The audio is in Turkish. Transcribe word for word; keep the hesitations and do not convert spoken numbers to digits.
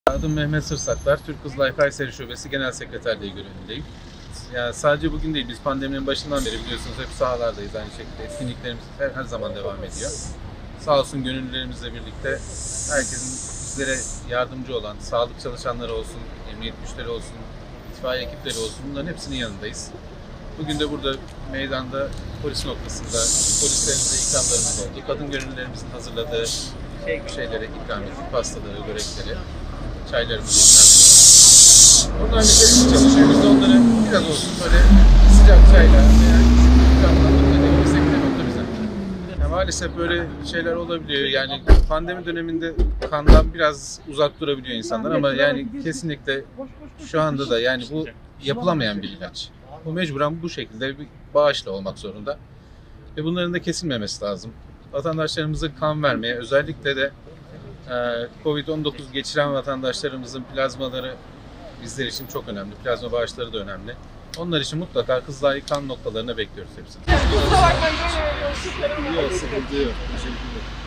Adım Mehmet Sırsaklar, Türk Kızılay Kayseri Şubesi Genel Sekreterliği görevindeyim. Yani sadece bugün değil, biz pandeminin başından beri biliyorsunuz hep sahalardayız, aynı şekilde etkinliklerimiz her, her zaman devam ediyor. Sağ olsun gönüllülerimizle birlikte herkesin bizlere yardımcı olan, sağlık çalışanları olsun, emniyet güçleri olsun, itfaiye ekipleri olsun, bunların hepsinin yanındayız. Bugün de burada meydanda polis noktasında polislerimize ikramlarımız oldu. Kadın gönüllülerimizin hazırladığı şeylere ikram ettik, pastaları, börekleri, çaylarımızı ikram ettik. Onlarla birlikte çalışıyoruz. Onlara biraz olsun böyle sıcak çayla veya ikramlarla destek de oldu bize. Yani maalesef böyle şeyler olabiliyor. Yani pandemi döneminde kandan biraz uzak durabiliyor insanlar ama yani kesinlikle şu anda da yani bu yapılamayan bir ilaç. Bu mecburen bu şekilde bir bağışla olmak zorunda. Ve bunların da kesilmemesi lazım. Vatandaşlarımıza kan vermeye, özellikle de kovid on dokuz geçiren vatandaşlarımızın plazmaları bizler için çok önemli. Plazma bağışları da önemli. Onlar için mutlaka Kızılay kan noktalarına bekliyoruz hepsini. Kusura bakmayın, böyle veriyoruz. Yok, sıkıntı yok. Teşekkür ederim.